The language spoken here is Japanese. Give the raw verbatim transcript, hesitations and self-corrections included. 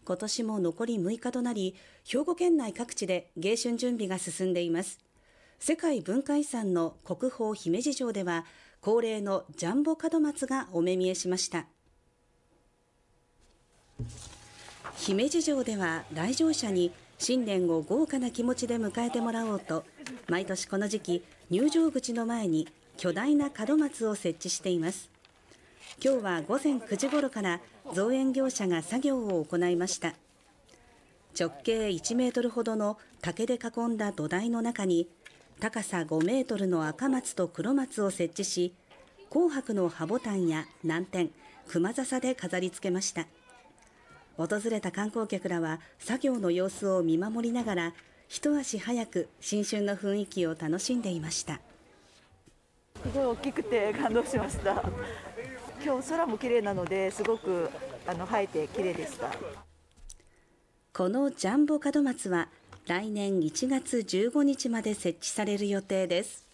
今年も残りむいかとなり、兵庫県内各地で迎春準備が進んでいます。世界文化遺産の国宝姫路城では、恒例のジャンボ門松がお目見えしました。姫路城では来場者に新年を豪華な気持ちで迎えてもらおうと、毎年この時期、入場口の前に巨大な門松を設置しています。今日は午前くじごろから造園業者が作業を行いました。直径いちメートルほどの竹で囲んだ土台の中に、高さごメートルの赤松と黒松を設置し、紅白の葉ボタンや南天、熊笹で飾り付けました。訪れた観光客らは作業の様子を見守りながら、一足早く新春の雰囲気を楽しんでいました。 すごい大きくて感動しました。今日空も綺麗なので、すごくあの映えて綺麗でした。 このジャンボ門松は来年いちがつじゅうごにちまで設置される予定です。